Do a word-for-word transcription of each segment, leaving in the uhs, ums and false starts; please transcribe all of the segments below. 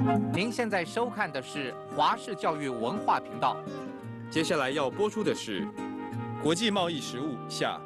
您现在收看的是华视教育文化频道。 接下来要播出的是《国际贸易实务》下。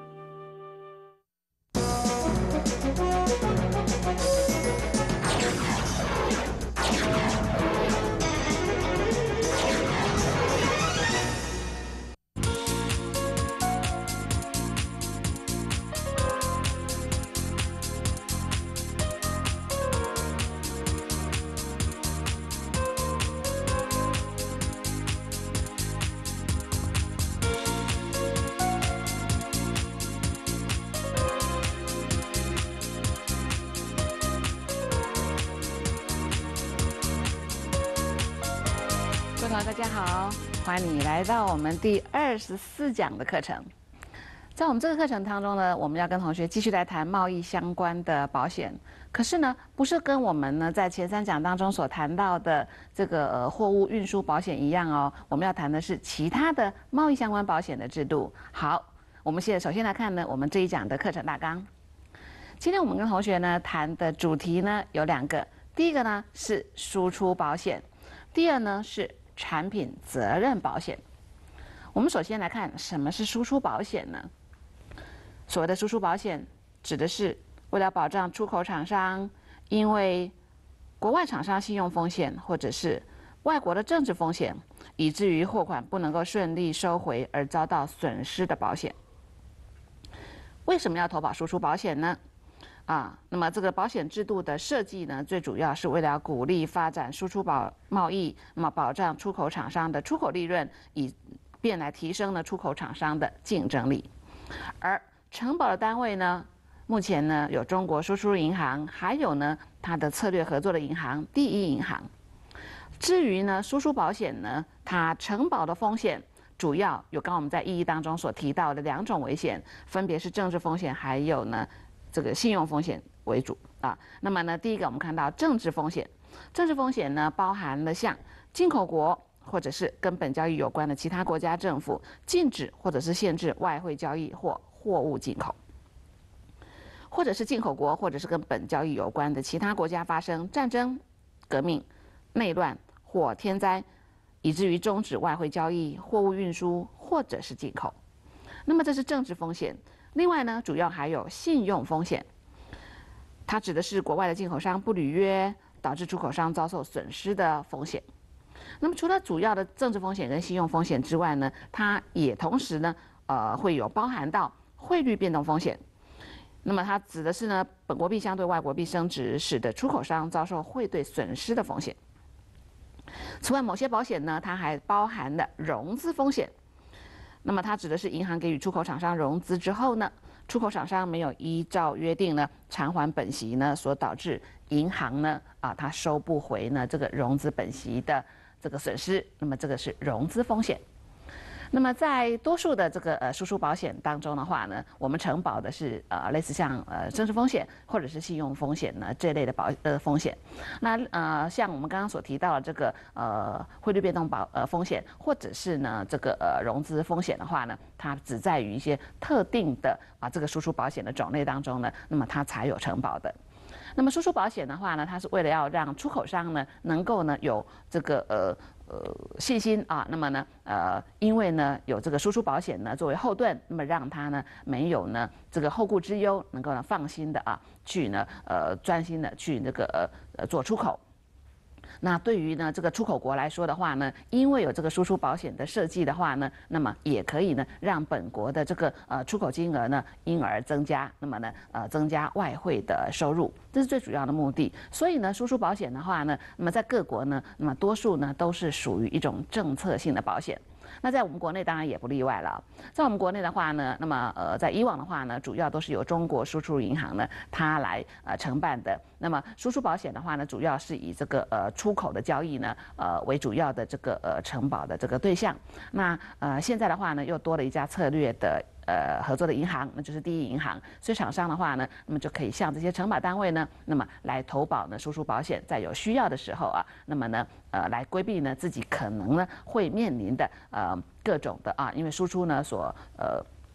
各位同学，大家好，欢迎你来到我们第二十四讲的课程。在我们这个课程当中呢，我们要跟同学继续来谈贸易相关的保险。可是呢，不是跟我们呢在前三讲当中所谈到的这个呃货物运输保险一样哦，我们要谈的是其他的贸易相关保险的制度。好，我们现在首先来看呢，我们这一讲的课程大纲。今天我们跟同学呢谈的主题呢有两个，第一个呢是输出保险，第二呢是产品责任保险。我们首先来看什么是输出保险呢？所谓的输出保险，指的是为了保障出口厂商因为国外厂商信用风险或者是外国的政治风险，以至于货款不能够顺利收回而遭到损失的保险。为什么要投保输出保险呢？啊，那么这个保险制度的设计呢，最主要是为了鼓励发展输出保贸易，那么保障出口厂商的出口利润，以便来提升呢出口厂商的竞争力。而承保的单位呢，目前呢有中国输出入银行，还有呢它的策略合作的银行第一银行。至于呢输出保险呢，它承保的风险主要有刚刚我们在意义当中所提到的两种危险，分别是政治风险，还有呢这个信用风险为主啊。那么呢，第一个我们看到政治风险，政治风险呢包含了像进口国或者是跟本交易有关的其他国家政府禁止或者是限制外汇交易或货物进口，或者是进口国或者是跟本交易有关的其他国家发生战争、革命、内乱或天灾，以至于终止外汇交易、货物运输或者是进口。那么这是政治风险。另外呢，主要还有信用风险，它指的是国外的进口商不履约，导致出口商遭受损失的风险。那么除了主要的政治风险跟信用风险之外呢，它也同时呢，呃，会有包含到汇率变动风险。那么它指的是呢，本国币相对外国币升值，使得出口商遭受汇兑损失的风险。此外，某些保险呢，它还包含了融资风险。那么它指的是银行给予出口厂商融资之后呢，出口厂商没有依照约定呢偿还本息呢，所导致银行呢啊它收不回呢这个融资本息的这个损失，那么这个是融资风险。那么在多数的这个呃输出保险当中的话呢，我们承保的是呃类似像呃政治风险或者是信用风险呢这类的保呃风险。那呃像我们刚刚所提到的这个呃汇率变动保呃风险，或者是呢这个呃融资风险的话呢，它只在于一些特定的啊这个输出保险的种类当中呢，那么它才有承保的。那么输出保险的话呢，它是为了要让出口商呢能够呢有这个呃。呃，信心啊，那么呢，呃，因为呢有这个输出保险呢作为后盾，那么让他呢没有呢这个后顾之忧，能够呢放心的啊去呢呃专心的去那个呃呃做出口。那对于呢这个出口国来说的话呢，因为有这个输出保险的设计的话呢，那么也可以呢让本国的这个呃出口金额呢因而增加，那么呢呃增加外汇的收入，这是最主要的目的。所以呢输出保险的话呢，那么在各国呢，那么多数呢都是属于一种政策性的保险。那在我们国内当然也不例外了。在我们国内的话呢，那么呃，在以往的话呢，主要都是由中国输出银行呢，它来呃承办的。那么输出保险的话呢，主要是以这个呃出口的交易呢，呃为主要的这个呃承保的这个对象。那呃现在的话呢，又多了一家策略的呃合作的银行，那就是第一银行。所以厂商的话呢，那么就可以向这些承保单位呢，那么来投保呢输出保险，在有需要的时候啊，那么呢呃来规避呢自己可能呢会面临的呃各种的啊，因为输出呢所呃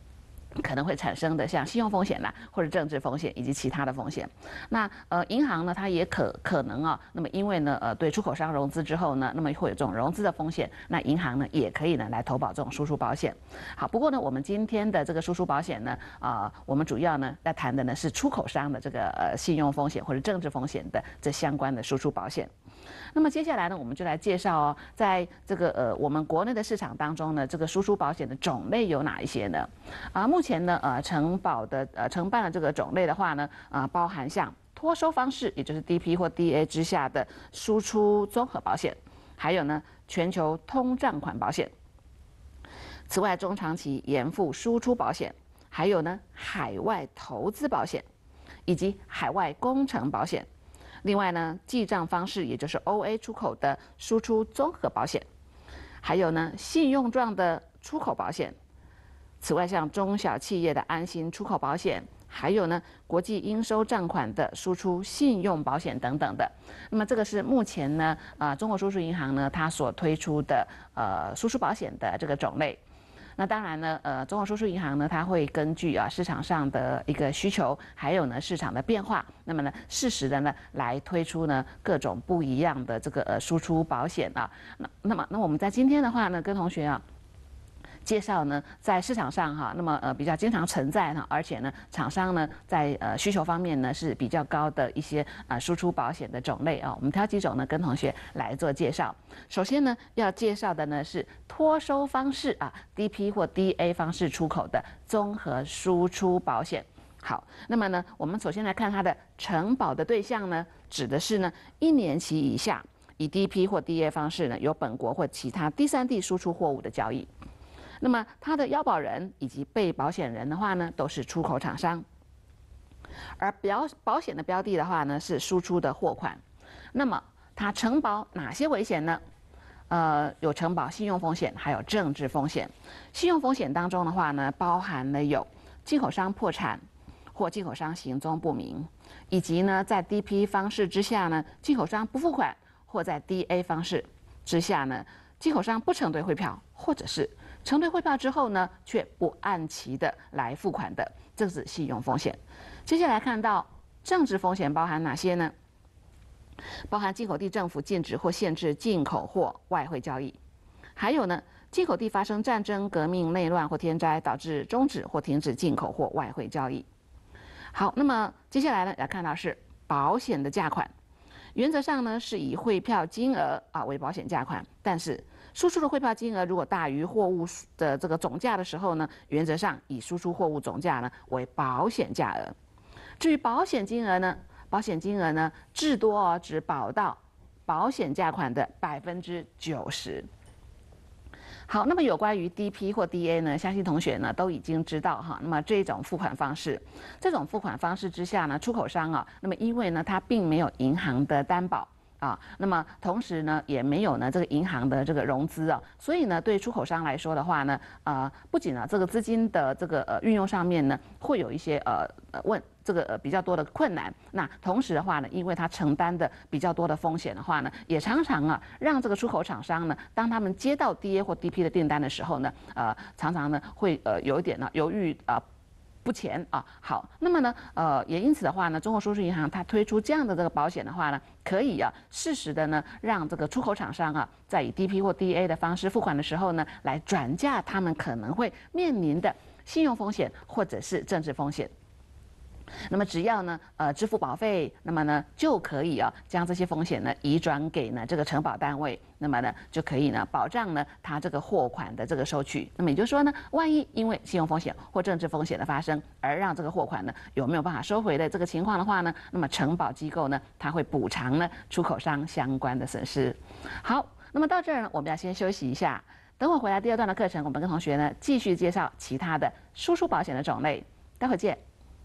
可能会产生的像信用风险啦，或者政治风险以及其他的风险。那呃，银行呢，它也可可能啊，那么因为呢，呃，对出口商融资之后呢，那么会有这种融资的风险，那银行呢也可以呢来投保这种输出保险。好，不过呢，我们今天的这个输出保险呢，啊、呃，我们主要呢在谈的呢是出口商的这个呃信用风险或者政治风险的这相关的输出保险。那么接下来呢，我们就来介绍哦，在这个呃我们国内的市场当中呢，这个输出保险的种类有哪一些呢？啊，目前呢，呃，承保的呃承办的这个种类的话呢，啊、呃，包含像托收方式，也就是 D P 或 D A 之下的输出综合保险，还有呢全球通账款保险。此外，中长期延付输出保险，还有呢海外投资保险，以及海外工程保险。另外呢，记账方式也就是 O A 出口的输出综合保险，还有呢信用状的出口保险。此外，像中小企业的安心出口保险，还有呢国际应收账款的输出信用保险等等的。那么这个是目前呢，啊、呃、中国输出银行呢它所推出的呃输出保险的这个种类。那当然呢，呃，中国输出银行呢，它会根据啊市场上的一个需求，还有呢市场的变化，那么呢适时的呢来推出呢各种不一样的这个呃输出保险啊。那那么那我们在今天的话呢，跟同学啊介绍呢，在市场上哈，那么呃比较经常存在呢，而且呢厂商呢在呃需求方面呢是比较高的一些啊、呃、输出保险的种类啊，我们挑几种呢跟同学来做介绍。首先呢要介绍的呢是托收方式啊 D P 或 D A 方式出口的综合输出保险。好，那么呢我们首先来看它的承保的对象呢，指的是呢一年期以下以 D P 或 D A 方式呢由本国或其他第三地输出货物的交易。那么它的要保人以及被保险人的话呢，都是出口厂商，而标保险的标的的话呢是输出的货款。那么它承保哪些危险呢？呃，有承保信用风险，还有政治风险。信用风险当中的话呢，包含了有进口商破产或进口商行踪不明，以及呢在 D P 方式之下呢，进口商不付款，或在 D A 方式之下呢，进口商不承兑汇票，或者是承兑汇票之后呢，却不按期的来付款的，这是信用风险。接下来看到政治风险包含哪些呢？包含进口地政府禁止或限制进口或外汇交易，还有呢，进口地发生战争、革命、内乱或天灾，导致终止或停止进口或外汇交易。好，那么接下来呢，要看到是保险的价款，原则上呢是以汇票金额啊为保险价款，但是输出的汇票金额如果大于货物的这个总价的时候呢，原则上以输出货物总价呢为保险价额。至于保险金额呢，保险金额呢至多哦只保到保险价款的百分之九十。好，那么有关于 D P 或 D A 呢，相信同学呢都已经知道哈。那么这种付款方式，这种付款方式之下呢，出口商啊，那么因为呢它并没有银行的担保。啊，那么同时呢，也没有呢这个银行的这个融资啊，所以呢，对出口商来说的话呢，呃，不仅啊这个资金的这个呃运用上面呢，会有一些呃呃问这个呃比较多的困难，那同时的话呢，因为它承担的比较多的风险的话呢，也常常啊让这个出口厂商呢，当他们接到 D A 或 D P 的订单的时候呢，呃，常常呢会呃有一点呢犹豫啊。呃不前啊，好，那么呢，呃，也因此的话呢，中国输出银行它推出这样的这个保险的话呢，可以啊，适时的呢，让这个出口厂商啊，在以 D P 或 D A 的方式付款的时候呢，来转嫁他们可能会面临的信用风险或者是政治风险。那么只要呢，呃，支付保费，那么呢就可以啊，将这些风险呢移转给呢这个承保单位，那么呢就可以呢保障呢它这个货款的这个收取。那么也就是说呢，万一因为信用风险或政治风险的发生，而让这个货款呢有没有办法收回的这个情况的话呢，那么承保机构呢它会补偿呢出口商相关的损失。好，那么到这儿呢，我们要先休息一下，等会回来第二段的课程，我们跟同学呢继续介绍其他的输出保险的种类，待会见。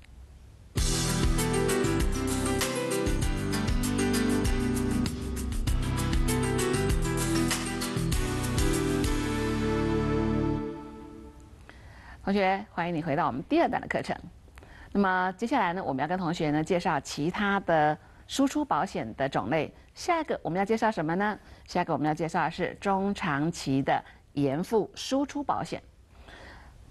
同学，欢迎你回到我们第二段的课程。那么接下来呢，我们要跟同学呢介绍其他的输出保险的种类。下一个我们要介绍什么呢？下一个我们要介绍的是中长期的延付输出保险。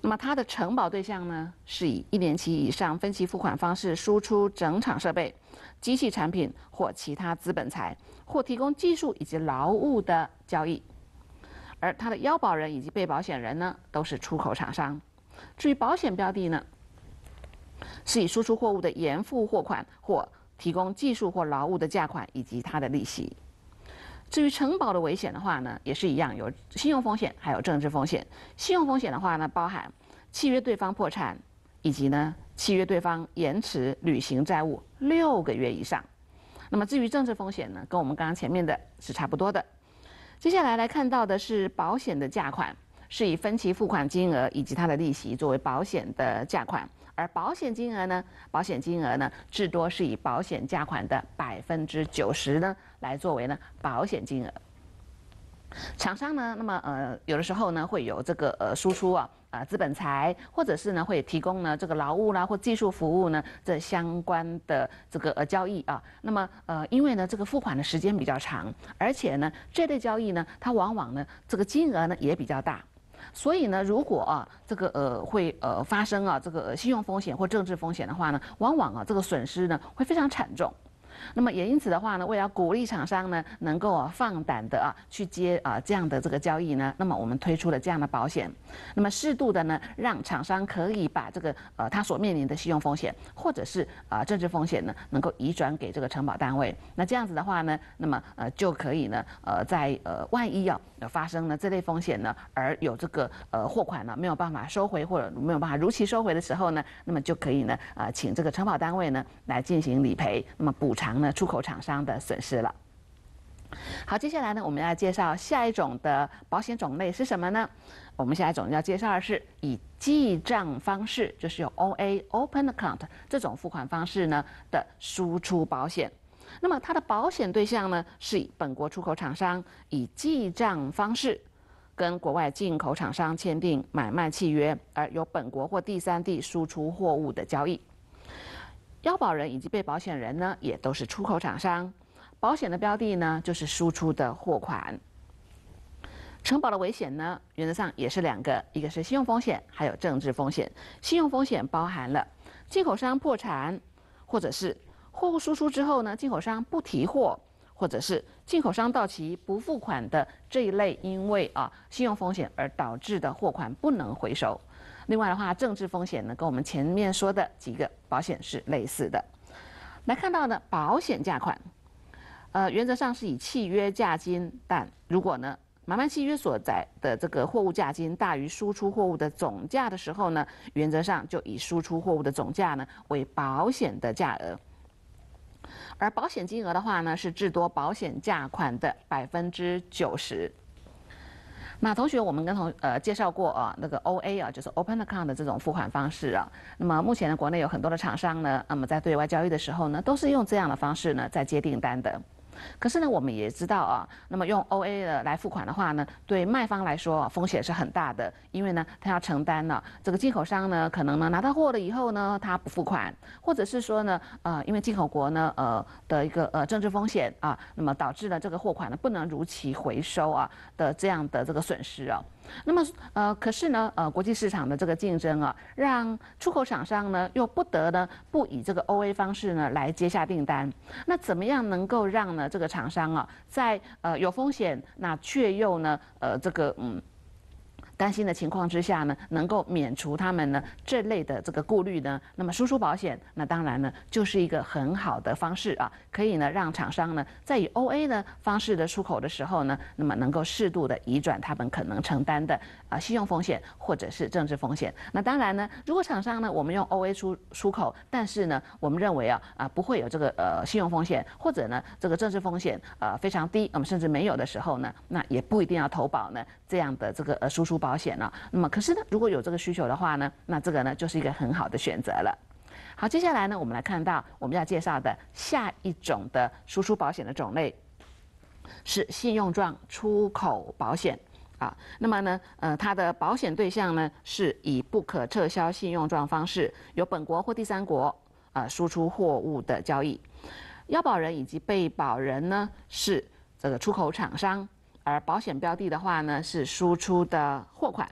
那么它的承保对象呢，是以一年期以上分期付款方式输出整厂设备、机器产品或其他资本财，或提供技术以及劳务的交易。而它的要保人以及被保险人呢，都是出口厂商。至于保险标的呢，是以输出货物的延付货款或提供技术或劳务的价款以及它的利息。至于承保的危险的话呢，也是一样，有信用风险，还有政治风险。信用风险的话呢，包含契约对方破产，以及呢契约对方延迟履行债务六个月以上。那么至于政治风险呢，跟我们刚刚前面的是差不多的。接下来来看到的是保险的价款，是以分期付款金额以及它的利息作为保险的价款。而保险金额呢，保险金额呢，至多是以保险价款的百分之九十呢，来作为呢保险金额。厂商呢，那么呃，有的时候呢会有这个呃输出啊啊、呃、资本财，或者是呢会提供呢这个劳务啦或技术服务呢这相关的这个呃交易啊。那么呃，因为呢这个付款的时间比较长，而且呢这类交易呢，它往往呢这个金额呢也比较大。所以呢，如果啊这个呃会呃发生啊这个信用风险或政治风险的话呢，往往啊这个损失呢会非常惨重。那么也因此的话呢，为了鼓励厂商呢能够啊放胆的啊去接啊这样的这个交易呢，那么我们推出了这样的保险，那么适度的呢让厂商可以把这个呃他所面临的信用风险或者是啊政治风险呢能够移转给这个承保单位。那这样子的话呢，那么呃就可以呢呃在呃万一啊发生了这类风险呢，而有这个呃货款呢没有办法收回或者没有办法如期收回的时候呢，那么就可以呢啊、呃、请这个承保单位呢来进行理赔，那么补偿呢出口厂商的损失了。好，接下来呢我们要介绍下一种的保险种类是什么呢？我们下一种要介绍的是以记账方式，就是有 O A Open Account 这种付款方式呢的输出保险。那么它的保险对象呢，是以本国出口厂商以记账方式跟国外进口厂商签订买卖契约，而由本国或第三地输出货物的交易。要保人以及被保险人呢，也都是出口厂商。保险的标的呢，就是输出的货款。承保的危险呢，原则上也是两个，一个是信用风险，还有政治风险。信用风险包含了进口商破产，或者是货物输出之后呢，进口商不提货，或者是进口商到期不付款的这一类，因为啊信用风险而导致的货款不能回收。另外的话，政治风险呢，跟我们前面说的几个保险是类似的。来看到呢，保险价款，呃，原则上是以契约价金，但如果呢买卖契约所载的这个货物价金大于输出货物的总价的时候呢，原则上就以输出货物的总价呢为保险的价额。而保险金额的话呢，是至多保险价款的百分之九十。那同学，我们跟同呃介绍过啊，那个 O A 啊，就是 Open Account 的这种付款方式啊。那么目前呢，国内有很多的厂商呢，那么在对外交易的时候呢，都是用这样的方式呢在接订单的。可是呢，我们也知道啊，那么用 O A 的来付款的话呢，对卖方来说风险是很大的，因为呢，他要承担呢，这个进口商呢，可能呢拿到货了以后呢，他不付款，或者是说呢，呃，因为进口国呢，呃的一个呃政治风险啊，那么导致了这个货款呢不能如期回收啊的这样的这个损失啊。那么呃，可是呢，呃，国际市场的这个竞争啊，让出口厂商呢又不得呢不以这个 O A 方式呢来接下订单。那怎么样能够让呢这个厂商啊，在呃有风险，那却又呢呃这个嗯。担心的情况之下呢，能够免除他们呢这类的这个顾虑呢，那么输出保险，那当然呢就是一个很好的方式啊，可以呢让厂商呢在以 O A 的方式的出口的时候呢，那么能够适度的移转他们可能承担的啊信用风险或者是政治风险。那当然呢，如果厂商呢我们用 O A 出出口，但是呢我们认为啊啊不会有这个呃信用风险或者呢这个政治风险呃非常低，我们甚至没有的时候呢，那也不一定要投保呢这样的这个呃输出保险了。那么可是呢，如果有这个需求的话呢，那这个呢就是一个很好的选择了。好，接下来呢，我们来看到我们要介绍的下一种的输出保险的种类是信用状出口保险啊。那么呢，呃，它的保险对象呢是以不可撤销信用状方式，由本国或第三国呃输出货物的交易。要保人以及被保人呢是这个出口厂商。而保险标的的话呢，是输出的货款。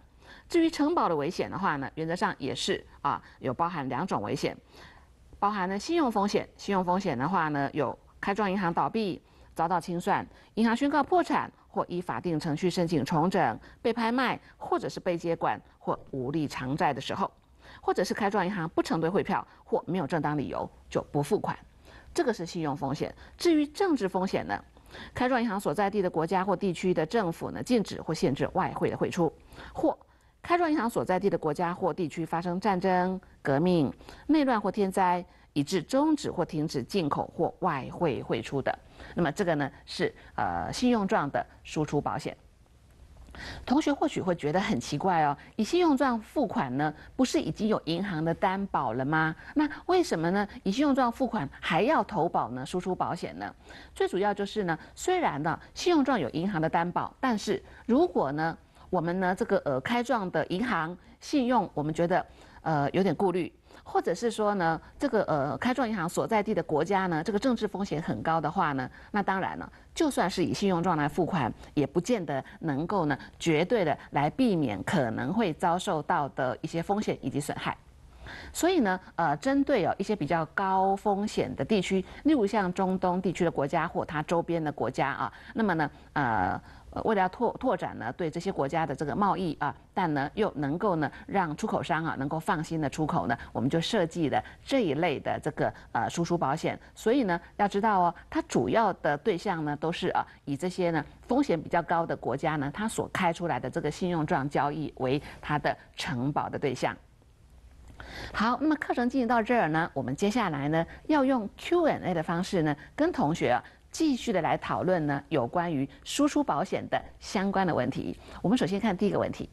至于承保的危险的话呢，原则上也是啊，有包含两种危险，包含了信用风险。信用风险的话呢，有开庄银行倒闭、遭到清算、银行宣告破产或依法定程序申请重整、被拍卖，或者是被接管或无力偿债的时候，或者是开庄银行不承兑汇票或没有正当理由就不付款，这个是信用风险。至于政治风险呢，开庄银行所在地的国家或地区的政府呢，禁止或限制外汇的汇出，或开庄银行所在地的国家或地区发生战争、革命、内乱或天灾，以致终止或停止进口或外汇汇出的，那么这个呢是呃信用状的输出保险。同学或许会觉得很奇怪哦，以信用状付款呢，不是已经有银行的担保了吗？那为什么呢？以信用状付款还要投保呢？输出保险呢？最主要就是呢，虽然呢信用状有银行的担保，但是如果呢我们呢这个呃开状的银行信用，我们觉得呃有点顾虑。或者是说呢，这个呃开状银行所在地的国家呢，这个政治风险很高的话呢，那当然了，就算是以信用状来付款，也不见得能够呢绝对的来避免可能会遭受到的一些风险以及损害。所以呢，呃，针对哦一些比较高风险的地区，例如像中东地区的国家或它周边的国家啊，那么呢，呃。呃，为了要拓拓展呢，对这些国家的这个贸易啊，但呢又能够呢让出口商啊能够放心的出口呢，我们就设计了这一类的这个呃输出保险。所以呢，要知道哦，它主要的对象呢都是啊以这些呢风险比较高的国家呢，它所开出来的这个信用状交易为它的承保的对象。好，那么课程进行到这儿呢，我们接下来呢要用 Q and A 的方式呢，跟同学啊。继续的来讨论呢，有关于输出保险的相关的问题。我们首先看第一个问题：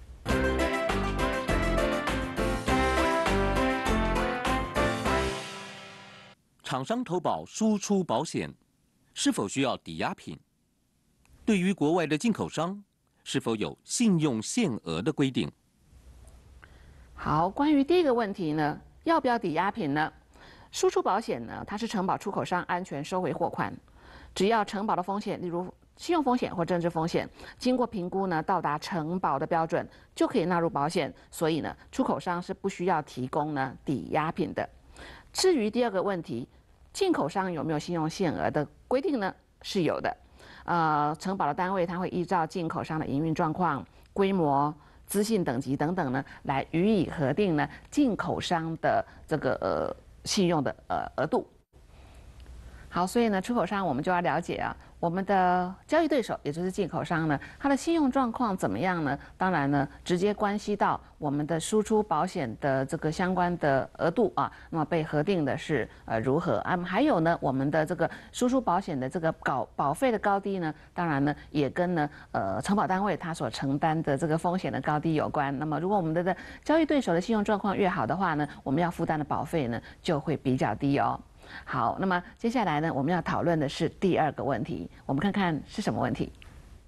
厂商投保输出保险是否需要抵押品？对于国外的进口商，是否有信用限额的规定？ 好，关于第一个问题呢，要不要抵押品呢？输出保险呢，它是承保出口商安全收回货款。只要承保的风险，例如信用风险或政治风险，经过评估呢，到达承保的标准，就可以纳入保险。所以呢，出口商是不需要提供呢抵押品的。至于第二个问题，进口商有没有信用限额的规定呢？是有的。呃，承保的单位它会依照进口商的营运状况、规模、资信等级等等呢，来予以核定呢进口商的这个呃信用的呃额度。好，所以呢，出口商我们就要了解啊，我们的交易对手，也就是进口商呢，它的信用状况怎么样呢？当然呢，直接关系到我们的输出保险的这个相关的额度啊，那么被核定的是呃如何啊？还有呢，我们的这个输出保险的这个保保费的高低呢，当然呢，也跟呢呃承保单位它所承担的这个风险的高低有关。那么，如果我们的的交易对手的信用状况越好的话呢，我们要负担的保费呢就会比较低哦。好，那么接下来呢，我们要讨论的是第二个问题，我们看看是什么问题。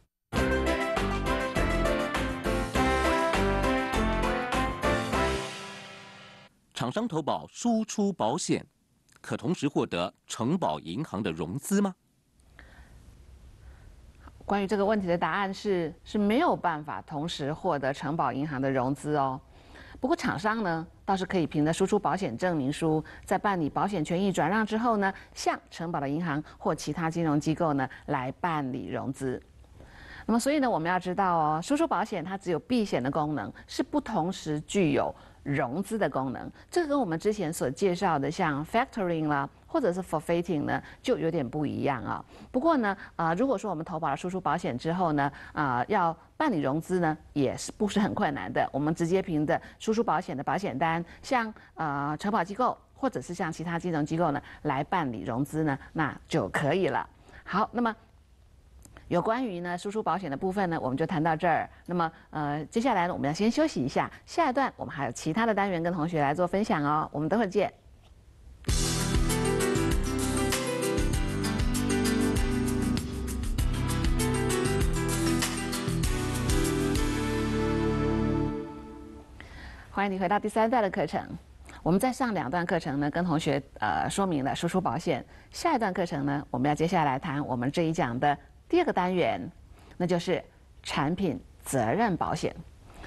厂商投保输出保险，可同时获得承保银行的融资吗？ 关于这个问题的答案是是没有办法同时获得承保银行的融资哦。不过厂商呢，倒是可以凭着输出保险证明书，在办理保险权益转让之后呢，向承保的银行或其他金融机构呢来办理融资。那么，所以呢，我们要知道哦，输出保险它只有避险的功能，是不同时具有融资的功能。这个跟我们之前所介绍的像 factoring 啦，或者是 forfeiting 呢，就有点不一样啊。不过呢，呃，如果说我们投保了输出保险之后呢，啊、呃，要办理融资呢，也是不是很困难的。我们直接凭着输出保险的保险单，向呃承保机构或者是向其他金融机构呢来办理融资呢，那就可以了。好，那么有关于呢输出保险的部分呢，我们就谈到这儿。那么呃，接下来呢，我们要先休息一下，下一段我们还有其他的单元跟同学来做分享哦。我们等会儿见。欢迎你回到第三段的课程。我们在上两段课程呢，跟同学呃说明了输出保险。下一段课程呢，我们要接下来谈我们这一讲的第二个单元，那就是产品责任保险。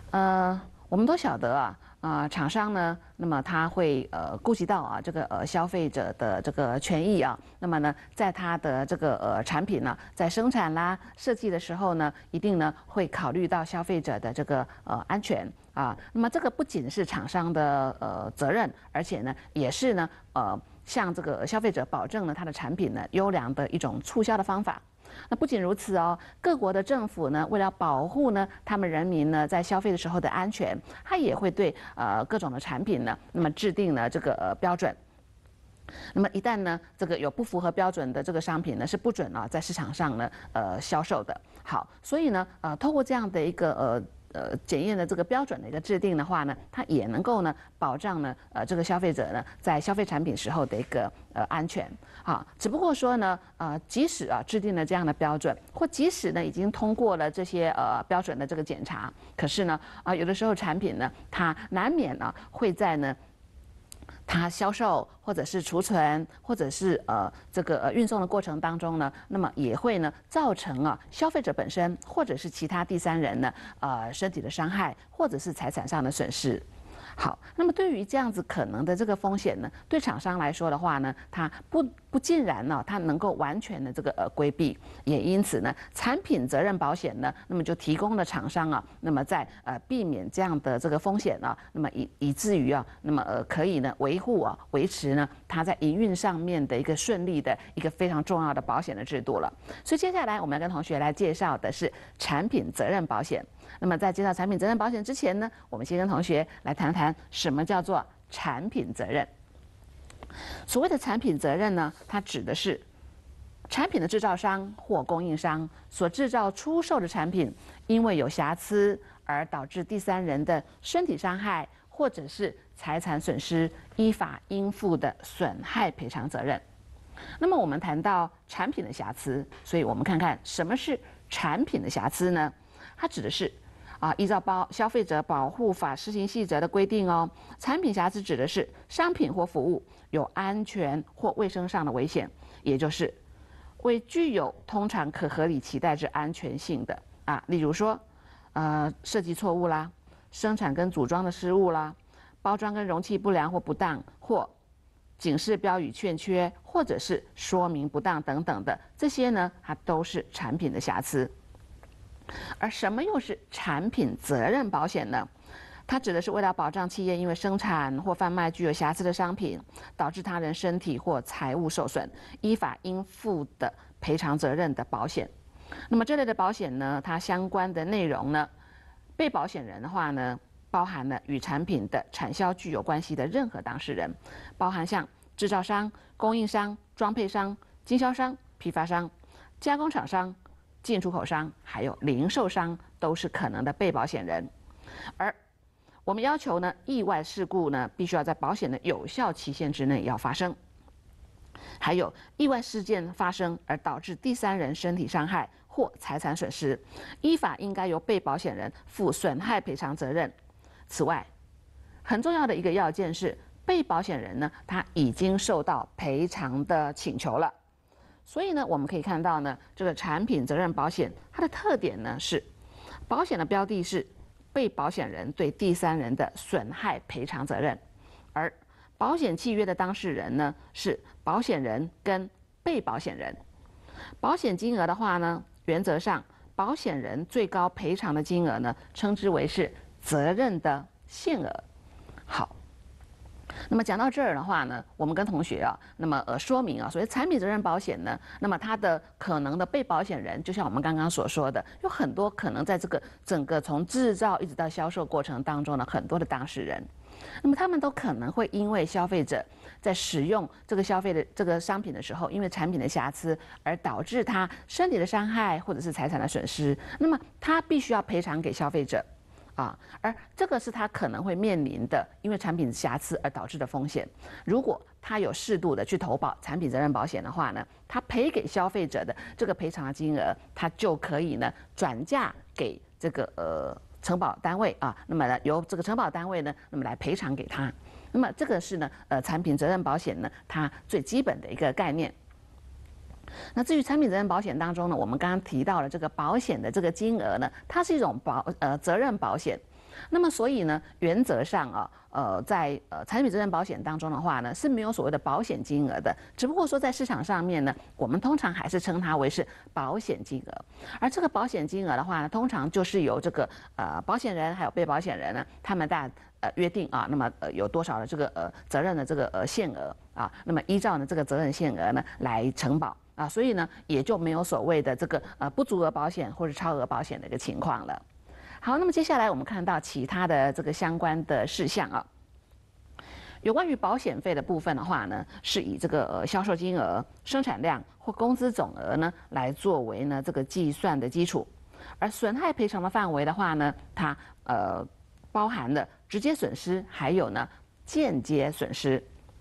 呃，我们都晓得啊，啊、呃，厂商呢，那么他会呃顾及到啊这个呃消费者的这个权益啊，那么呢，在他的这个呃产品呢，在生产啦、设计的时候呢，一定呢会考虑到消费者的这个呃安全啊。那么这个不仅是厂商的呃责任，而且呢，也是呢呃向这个消费者保证呢他的产品呢优良的一种促销的方法。那不仅如此哦，各国的政府呢，为了保护呢他们人民呢在消费的时候的安全，它也会对呃各种的产品呢，那么制定了这个呃标准。那么一旦呢这个有不符合标准的这个商品呢，是不准啊在市场上呢呃销售的。好，所以呢呃透过这样的一个呃。呃，检验的这个标准的一个制定的话呢，它也能够呢保障呢呃这个消费者呢在消费产品时候的一个呃安全啊。只不过说呢呃，即使啊制定了这样的标准，或即使呢已经通过了这些呃标准的这个检查，可是呢啊、呃、有的时候产品呢它难免呢会在呢。它销售或者是储存或者是呃这个呃运送的过程当中呢，那么也会呢造成啊消费者本身或者是其他第三人呢呃身体的伤害或者是财产上的损失。好，那么对于这样子可能的这个风险呢，对厂商来说的话呢，它不不尽然呢，它能够完全的这个呃规避，也因此呢，产品责任保险呢，那么就提供了厂商啊，那么在呃避免这样的这个风险啊，那么以以至于啊，那么呃可以呢维护啊维持呢它在营运上面的一个顺利的一个非常重要的保险的制度了。所以接下来我们要跟同学来介绍的是产品责任保险。那么在介绍产品责任保险之前呢，我们先跟同学来谈谈什么叫做产品责任。所谓的产品责任呢，它指的是产品的制造商或供应商所制造出售的产品，因为有瑕疵而导致第三人的身体伤害或者是财产损失，依法应负的损害赔偿责任。那么我们谈到产品的瑕疵，所以我们看看什么是产品的瑕疵呢？它指的是啊，依照包消费者保护法施行细则的规定哦，产品瑕疵指的是商品或服务有安全或卫生上的危险，也就是为具有通常可合理期待之安全性的啊，例如说，呃，设计错误啦，生产跟组装的失误啦，包装跟容器不良或不当，或警示标语欠缺，或者是说明不当等等的，这些呢，它都是产品的瑕疵。而什么又是产品责任保险呢？它指的是为了保障企业因为生产或贩卖具有瑕疵的商品，导致他人身体或财物受损，依法应负的赔偿责任的保险。那么这类的保险呢，它相关的内容呢，被保险人的话呢，包含了与产品的产销具有关系的任何当事人，包含像制造商、供应商、装配商、经销商、批发商、加工厂商、进出口商还有零售商都是可能的被保险人。而我们要求呢，意外事故呢必须要在保险的有效期限之内要发生。还有意外事件发生而导致第三人身体伤害或财产损失，依法应该由被保险人负损害赔偿责任。此外，很重要的一个要件是，被保险人呢他已经受到赔偿的请求了。所以呢，我们可以看到呢，这个产品责任保险它的特点呢是，保险的标的是被保险人对第三人的损害赔偿责任，而保险契约的当事人呢是保险人跟被保险人。保险金额的话呢，原则上保险人最高赔偿的金额呢，称之为是责任的限额。好。那么讲到这儿的话呢，我们跟同学啊，那么呃说明啊，所谓产品责任保险呢，那么它的可能的被保险人，就像我们刚刚所说的，有很多可能在这个整个从制造一直到销售过程当中呢，很多的当事人，那么他们都可能会因为消费者在使用这个消费的这个商品的时候，因为产品的瑕疵而导致他身体的伤害或者是财产的损失，那么他必须要赔偿给消费者。啊，而这个是他可能会面临的，因为产品瑕疵而导致的风险。如果他有适度的去投保产品责任保险的话呢，他赔给消费者的这个赔偿的金额，他就可以呢转嫁给这个呃承保单位啊，那么呢由这个承保单位呢，那么来赔偿给他。那么这个是呢呃产品责任保险呢它最基本的一个概念。那至于产品责任保险当中呢，我们刚刚提到了这个保险的这个金额呢，它是一种保呃责任保险。 那么所以呢，原则上啊，呃，在呃产品责任保险当中的话呢，是没有所谓的保险金额的，只不过说在市场上面呢，我们通常还是称它为是保险金额。而这个保险金额的话呢，通常就是由这个呃保险人还有被保险人呢，他们大呃约定啊，那么呃有多少的这个呃责任的这个呃限额啊，那么依照呢这个责任限额呢来承保啊，所以呢也就没有所谓的这个呃不足额保险或者超额保险的一个情况了。好，那么接下来我们看到其他的这个相关的事项啊，有关于保险费的部分的话呢，是以这个呃销售金额、生产量或工资总额呢来作为呢这个计算的基础，而损害赔偿的范围的话呢，它呃包含了直接损失，还有呢间接损失。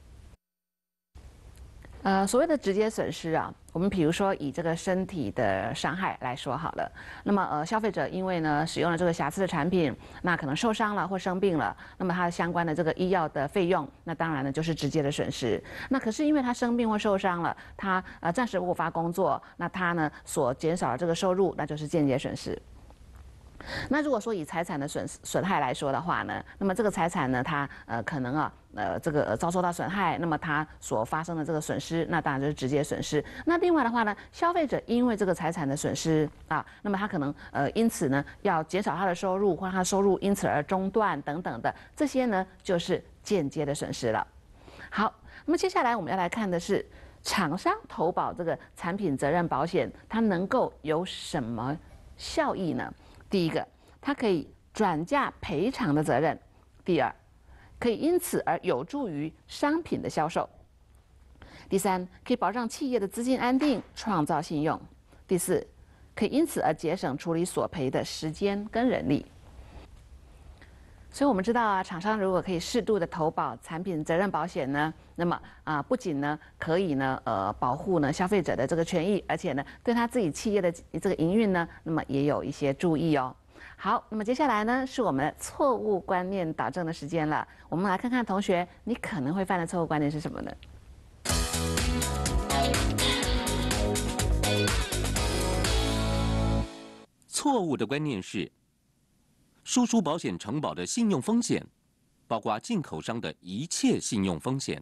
呃，所谓的直接损失啊，我们比如说以这个身体的伤害来说好了，那么呃，消费者因为呢使用了这个瑕疵的产品，那可能受伤了或生病了，那么它相关的这个医药的费用，那当然呢就是直接的损失。那可是因为他生病或受伤了，他呃暂时无法工作，那他呢所减少的这个收入，那就是间接损失。那如果说以财产的损损害来说的话呢，那么这个财产呢，它呃可能啊呃这个、呃、遭受到损害，那么它所发生的这个损失，那当然就是直接损失。那另外的话呢，消费者因为这个财产的损失啊，那么他可能呃因此呢要减少他的收入，或者他的收入因此而中断等等的，这些呢就是间接的损失了。好，那么接下来我们要来看的是厂商投保这个产品责任保险，它能够有什么效益呢？第一个，它可以转嫁赔偿的责任；第二，可以因此而有助于商品的销售；第三，可以保障企业的资金安定，创造信用；第四，可以因此而节省处理索赔的时间跟人力。所以我们知道啊，厂商如果可以适度的投保产品责任保险呢，那么啊，不仅呢可以呢呃保护呢消费者的这个权益，而且呢对他自己企业的这个营运呢，那么也有一些注意哦。好，那么接下来呢是我们错误观念导正的时间了，我们来看看同学你可能会犯的错误观念是什么呢？ 错误的观念是，输出保险承保的信用风险，包括进口商的一切信用风险。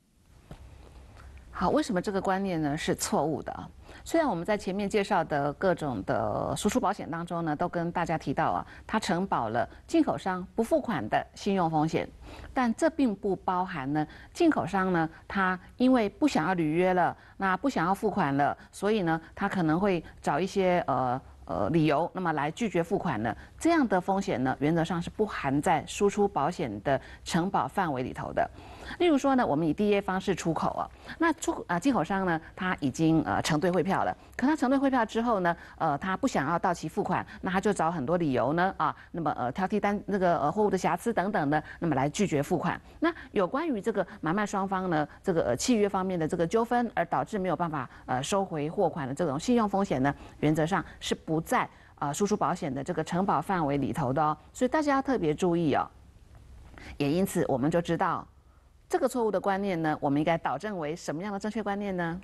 好，为什么这个观念呢是错误的啊？虽然我们在前面介绍的各种的输出保险当中呢，都跟大家提到啊，它承保了进口商不付款的信用风险，但这并不包含呢进口商呢，他因为不想要履约了，那不想要付款了，所以呢，他可能会找一些呃。呃，理由那么来拒绝付款呢？这样的风险呢，原则上是不含在输出保险的承保范围里头的。例如说呢，我们以 D A 方式出口啊，那出啊进口商呢，他已经呃承兑汇票了，可他承兑汇票之后呢，呃他不想要到期付款，那他就找很多理由呢啊，那么呃挑剔单那个呃货物的瑕疵等等的，那么来拒绝付款。那有关于这个买卖双方呢，这个呃契约方面的这个纠纷，而导致没有办法呃收回货款的这种信用风险呢，原则上是不在啊、呃、输出保险的这个承保范围里头的哦，所以大家要特别注意哦。也因此，我们就知道这个错误的观念呢，我们应该导正为什么样的正确观念呢？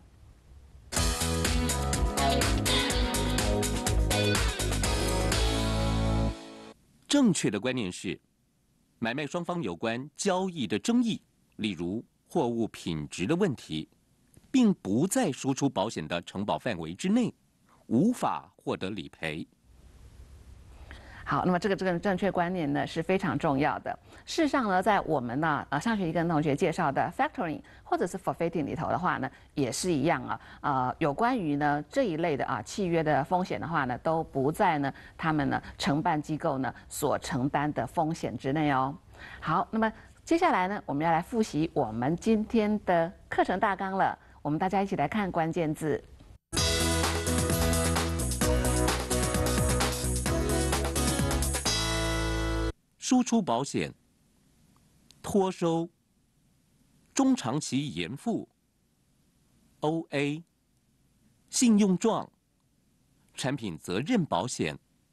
正确的观念是，买卖双方有关交易的争议，例如货物品质的问题，并不在输出保险的承保范围之内，无法获得理赔。 好，那么这个这个正确观念呢是非常重要的。事实上呢，在我们呢呃上学期跟同学介绍的 factoring 或者是 forfeiting 里头的话呢，也是一样啊。呃，有关于呢这一类的啊契约的风险的话呢，都不在呢他们呢承办机构呢所承担的风险之内哦。好，那么接下来呢，我们要来复习我们今天的课程大纲了。我们大家一起来看关键字。 输出保险、托收、中长期延付、O A、信用状、产品责任保险。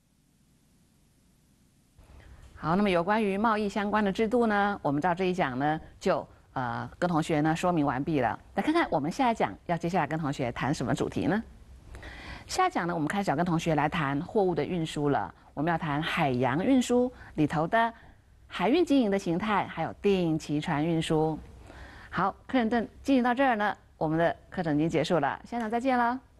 好，那么有关于贸易相关的制度呢，我们到这一讲呢就呃跟同学呢说明完毕了。来看看我们下一讲要接下来跟同学谈什么主题呢？ 下讲呢，我们开始要跟同学来谈货物的运输了。我们要谈海洋运输里头的海运经营的形态，还有定期船运输。好，课程正进行到这儿呢，我们的课程已经结束了，现场再见了。